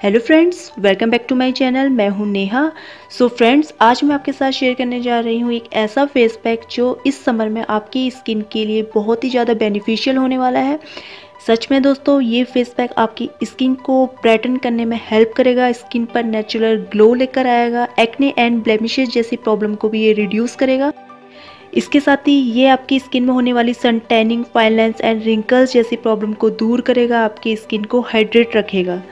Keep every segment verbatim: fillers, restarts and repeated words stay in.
Hello friends, welcome back to my channel. मैं हूं Neha. So friends, आज मैं आपके साथ शेयर करने जा रही हूं एक ऐसा फेस पैक जो इस समर में आपकी स्किन के लिए बहुत ही ज़्यादा बेनिफिशियल होने वाला है। सच में दोस्तों, ये फेस पैक आपकी स्किन को ब्राइटन करने में हेल्प करेगा, स्किन पर नेचुरल ग्लो लेकर आएगा, एक्ने एंड ब्लेमिशेस जैसी प्रॉब्लम को भी ये रिड्यूस करेगा। इसके साथ ही ये आपकी स्किन में होने वाली sun tanning, fine lines and wrinkles जैसी प्रॉब्लम को दूर करेगा, आपकी स्किन को हाइड्रेट रखेगा।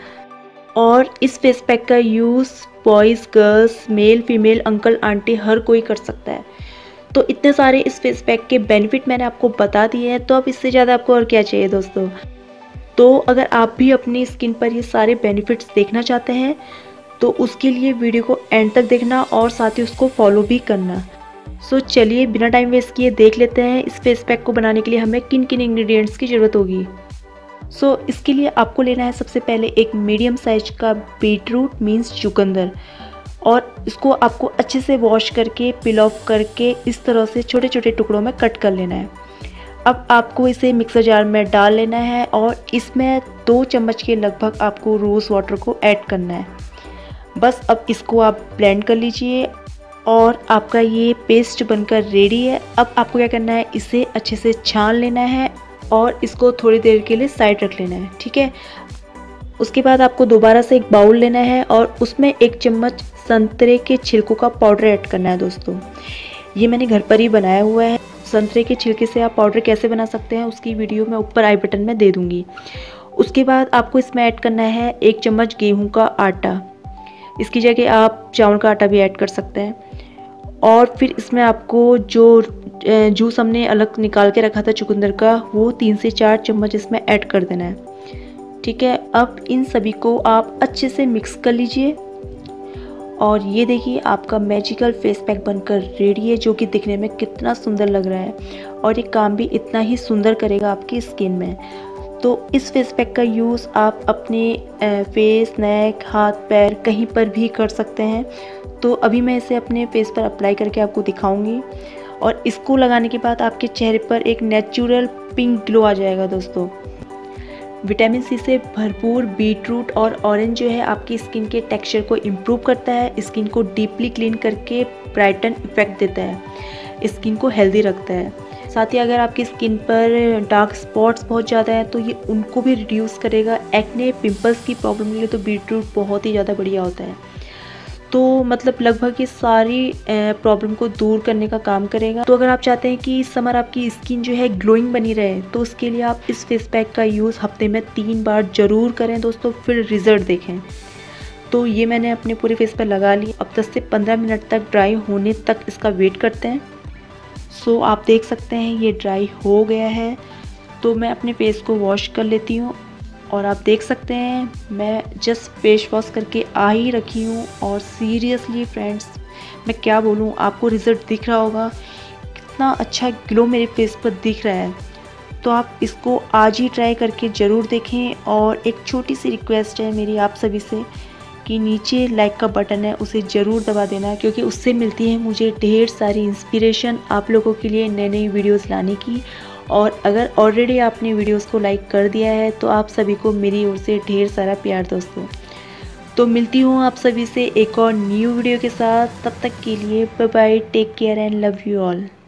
और इस फेस पैक का use boys, girls, male, female, uncle, aunty हर कोई कर सकता है। तो इतने सारे इस फेस पैक के बेनिफिट मैंने आपको बता दिए हैं, तो अब इससे ज़्यादा आपको और क्या चाहिए दोस्तों। तो अगर आप भी अपनी स्किन पर ये सारे बेनिफिट्स देखना चाहते हैं तो उसके लिए वीडियो को एंड तक देखना और साथ ही उसको फॉलो भी करना। सो चलिए बिना टाइम वेस्ट किए देख लेते हैं इस फेस पैक को बनाने के लिए हमें किन किन इंग्रेडिएंट्स की ज़रूरत होगी। सो so, इसके लिए आपको लेना है सबसे पहले एक मीडियम साइज का बीटरूट मीन्स चुकंदर, और इसको आपको अच्छे से वॉश करके पिल ऑफ करके इस तरह से छोटे छोटे टुकड़ों में कट कर लेना है। अब आपको इसे मिक्सर जार में डाल लेना है और इसमें दो चम्मच के लगभग आपको रोज़ वाटर को ऐड करना है। बस अब इसको आप ब्लेंड कर लीजिए और आपका ये पेस्ट बनकर रेडी है। अब आपको क्या करना है, इसे अच्छे से छान लेना है और इसको थोड़ी देर के लिए साइड रख लेना है, ठीक है। उसके बाद आपको दोबारा से एक बाउल लेना है और उसमें एक चम्मच संतरे के छिलकों का पाउडर ऐड करना है। दोस्तों, ये मैंने घर पर ही बनाया हुआ है। संतरे के छिलके से आप पाउडर कैसे बना सकते हैं उसकी वीडियो मैं ऊपर आई बटन में दे दूँगी। उसके बाद आपको इसमें ऐड करना है एक चम्मच गेहूँ का आटा, इसकी जगह आप चावल का आटा भी ऐड कर सकते हैं। और फिर इसमें आपको जो जूस हमने अलग निकाल के रखा था चुकंदर का, वो तीन से चार चम्मच इसमें ऐड कर देना है, ठीक है। अब इन सभी को आप अच्छे से मिक्स कर लीजिए और ये देखिए आपका मैजिकल फेस पैक बनकर रेडी है, जो कि दिखने में कितना सुंदर लग रहा है और ये काम भी इतना ही सुंदर करेगा आपकी स्किन में। तो इस फेस पैक का यूज़ आप अपने फेस, नेक, हाथ, पैर कहीं पर भी कर सकते हैं। तो अभी मैं इसे अपने फेस पर अप्लाई करके आपको दिखाऊंगी और इसको लगाने के बाद आपके चेहरे पर एक नेचुरल पिंक ग्लो आ जाएगा। दोस्तों, विटामिन सी से भरपूर बीटरूट और ऑरेंज जो है आपकी स्किन के टेक्सचर को इम्प्रूव करता है, स्किन को डीपली क्लीन करके ब्राइटन इफेक्ट देता है, स्किन को हेल्दी रखता है। साथ ही अगर आपकी स्किन पर डार्क स्पॉट्स बहुत ज़्यादा हैं तो ये उनको भी रिड्यूस करेगा। एक्ने, पिंपल्स की प्रॉब्लम के लिए तो बीटरूट बहुत ही ज़्यादा बढ़िया होता है। तो मतलब लगभग ये सारी प्रॉब्लम को दूर करने का काम करेगा। तो अगर आप चाहते हैं कि इस समर आपकी स्किन जो है ग्लोइंग बनी रहे तो उसके लिए आप इस फेस पैक का यूज़ हफ्ते में तीन बार ज़रूर करें दोस्तों, फिर रिज़ल्ट देखें। तो ये मैंने अपने पूरे फेस पर लगा ली। अब दस से पंद्रह मिनट तक ड्राई होने तक इसका वेट करते हैं। सो आप देख सकते हैं ये ड्राई हो गया है। तो मैं अपने फेस को वॉश कर लेती हूँ और आप देख सकते हैं मैं जस्ट फेस वॉश करके आ ही रखी हूँ। और सीरियसली फ्रेंड्स, मैं क्या बोलूँ, आपको रिज़ल्ट दिख रहा होगा, कितना अच्छा ग्लो मेरे फेस पर दिख रहा है। तो आप इसको आज ही ट्राई करके ज़रूर देखें। और एक छोटी सी रिक्वेस्ट है मेरी आप सभी से कि नीचे लाइक का बटन है उसे ज़रूर दबा देना, क्योंकि उससे मिलती है मुझे ढेर सारी इंस्पिरेशन आप लोगों के लिए नई नई वीडियोस लाने की। और अगर ऑलरेडी आपने वीडियोस को लाइक कर दिया है तो आप सभी को मेरी ओर से ढेर सारा प्यार दोस्तों। तो मिलती हूँ आप सभी से एक और न्यू वीडियो के साथ। तब तक के लिए bye bye, take care and love you all.